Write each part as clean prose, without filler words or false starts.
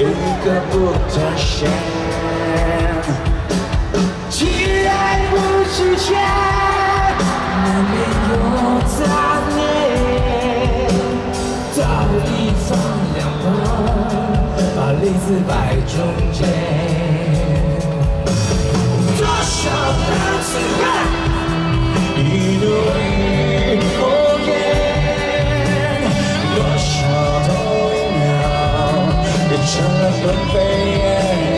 一个不妥协。既然不之前，难免有杂念，道理放两旁，把利字摆中间。多少男子汉，一怒为红颜，多少动摇，变成了纷飞。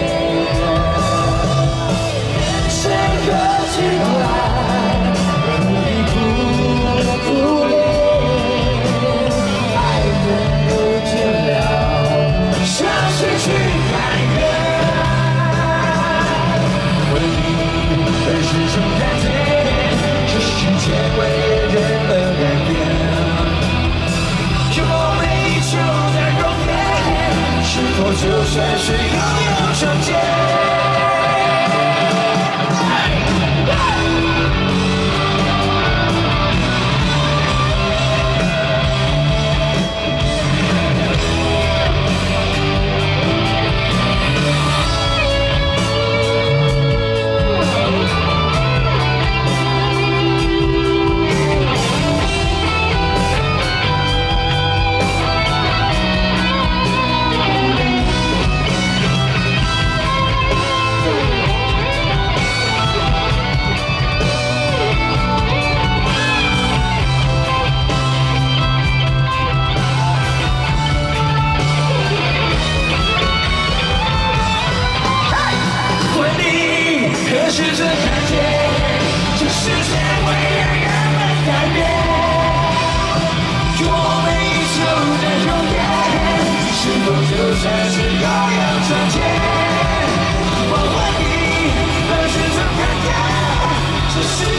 进来，不离不离，爱人不见了，像失去爱人。为你而时常看见，这世界为人而改变。有没就在容颜，是否就算是拥有成见？ 试着看见，这世界会让人们改变。若没就在容颜，是否就算是遥遥相见？我问你，何时曾看见这世